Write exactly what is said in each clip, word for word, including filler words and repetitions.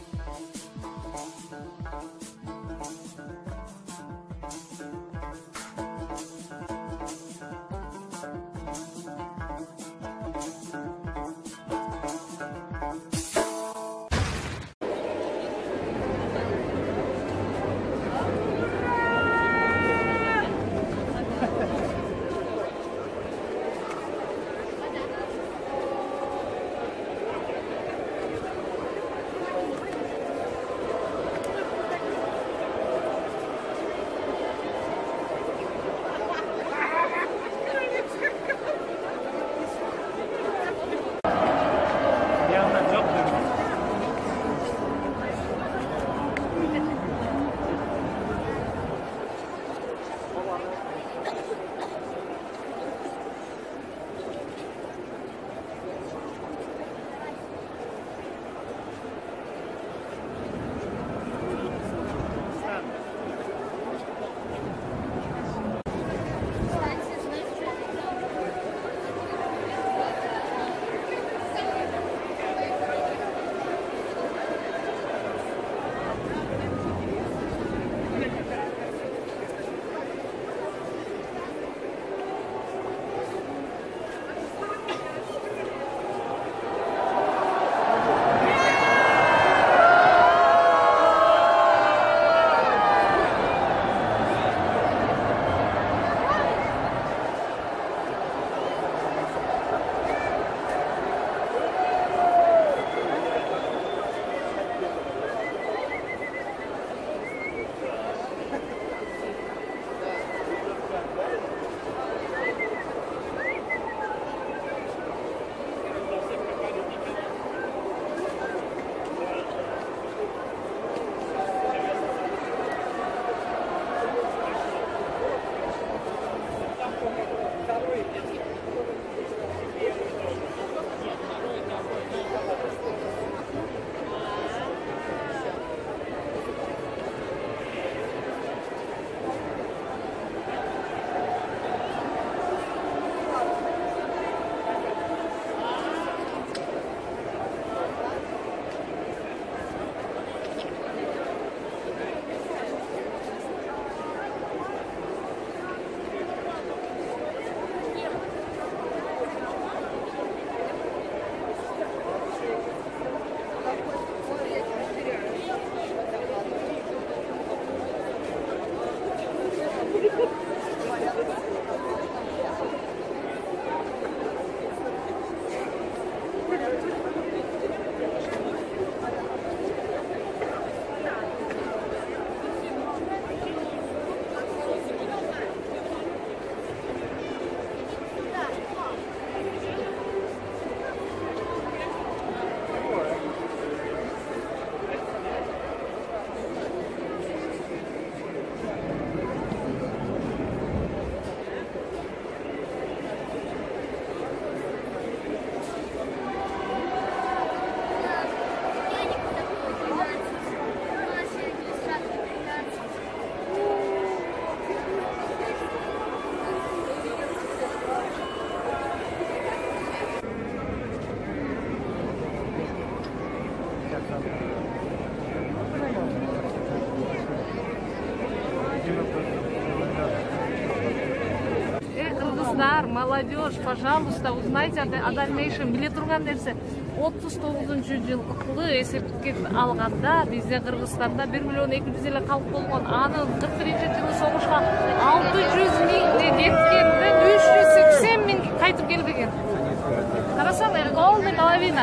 Молодежь, пожалуйста, узнайте о дальнейшем. Биле турган нерсе отуз тогузунчу жылкы эсепке алганда бизде Кыргызстанда бир миллион эки жүз элүү калк болгон. Анын кырк биринчи жылы согушка алты жүз миңге жеткенде үч жүз сексен миң кайтып келбеген. Карасаң, голдый половина.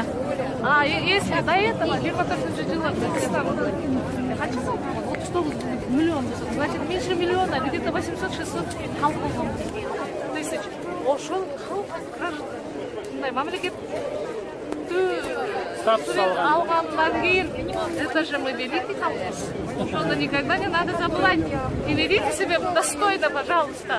А если до этого жыйырма төртүнчү жылы Кыргызстан канча отуз тогуз миллион, значит меньше миллиона, где-то восемьсот шестьсот калк болгон тысяч. Ошол мындай мамлекет статус алгандан кийин, это же мы великий колхоз. Ошону никогда не надо забывать. И ведите себя достойно, пожалуйста.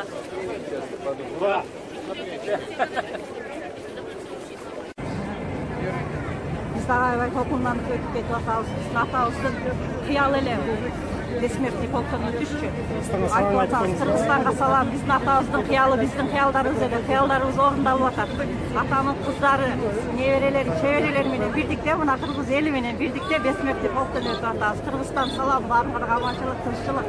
Biz daha evvel toplumdan ötüp geçip atağızın, atağızın kıyalı ele bu. бессмертный полктан өтүшчү. Айтып атабыз, Кыргызстанга салам, биздин атабыздын кыялы, биздин кыялдарыбыз эле, кыялдарыбыз орундалып атат. Атанын кыздары, неберелери, чеберелери менен бирдикте мына кыргыз эли менен бирдикте бессмертный полктан өтүп атабыз. Кыргызстан салам, баарыңарга аманчылык, тынччылык.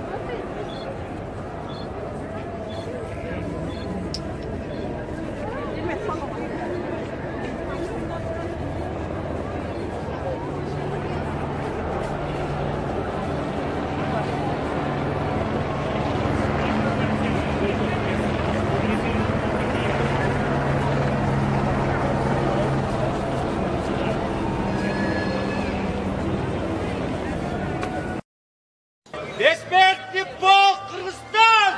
Бессмертный полк Кыргызстан!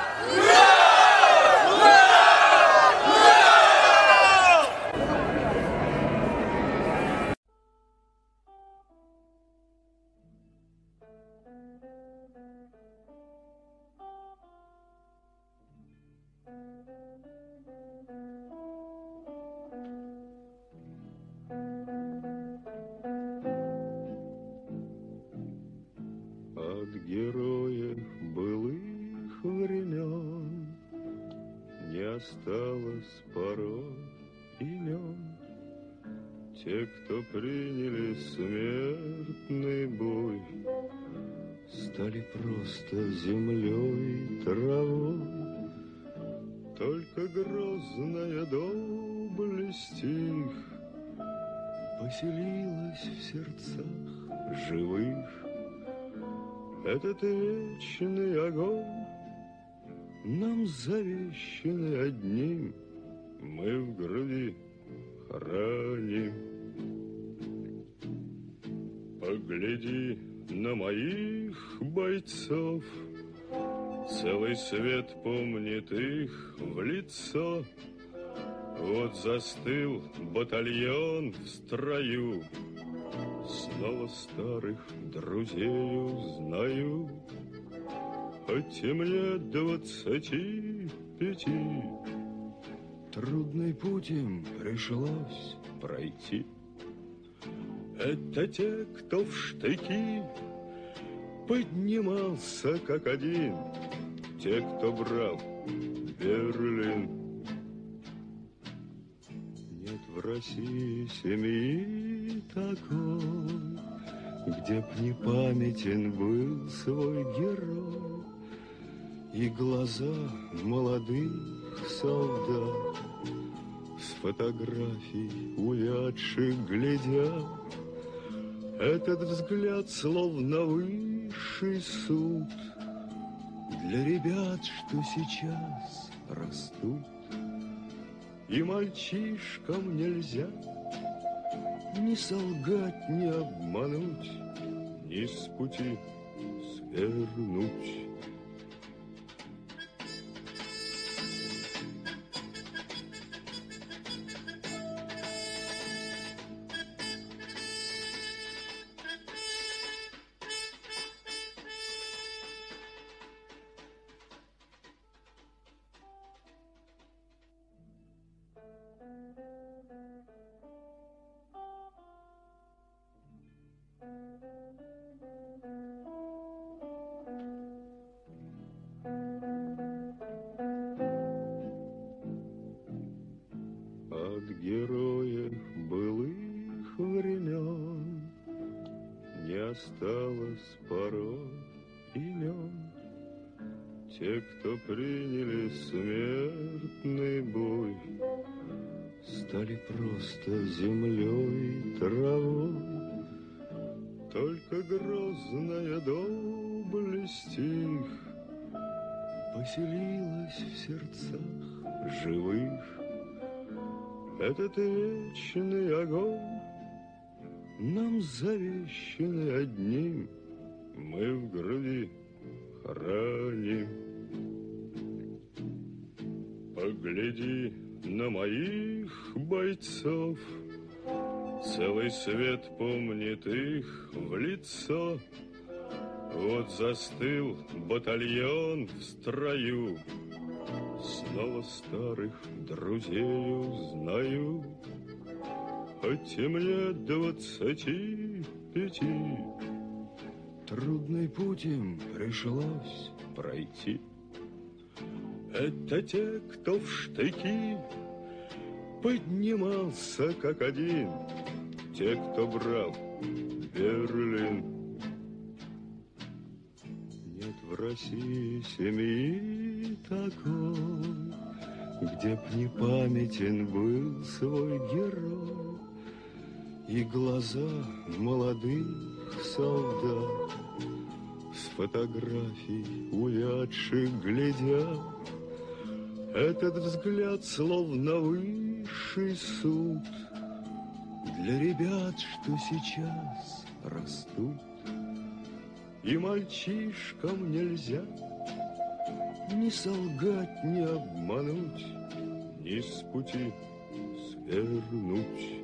От героев былых времен не осталось порой имен. Те, кто приняли смертный бой, стали просто землей и травой. Только грозная доблесть их поселилась в сердцах живых. Этот вечный огонь нам завещанный одним, мы в груди храним. Погляди на моих бойцов, целый свет помнит их в лицо. Вот застыл батальон в строю, снова старых друзей узнаю. Хоть и мне двадцати пяти, трудный путь им пришлось пройти. Это те, кто в штыки поднимался как один, те, кто брал Берлин. Нет в России семьи такой, где б не памятен был свой герой, и глаза молодых солдат с фотографий увядших глядят. Этот взгляд словно высший суд для ребят, что сейчас растут. И мальчишкам нельзя ни солгать, ни обмануть, ни с пути свернуть. От героев былых времен не осталось порой имен. Те, кто приняли смертный бой, стали просто землей и травой. Только грозная доблесть их поселилась в сердцах живых. Этот вечный огонь нам завещанный одним, мы в груди храним. Погляди на моих бойцов, целый свет помнит их в лицо. Вот застыл батальон в строю, снова старых друзей узнаю. Хоть и мне двадцати пяти, Трудный путь им пришлось пройти. Это те, кто в штыки поднимался как один, те, кто брал Берлин. Нет в России семьи такой, где б не памятен был свой герой, и глаза молодых солдат с фотографий увядших глядят. Этот взгляд словно высший суд для ребят, что сейчас растут. И мальчишкам нельзя ни солгать, ни обмануть, ни с пути свернуть.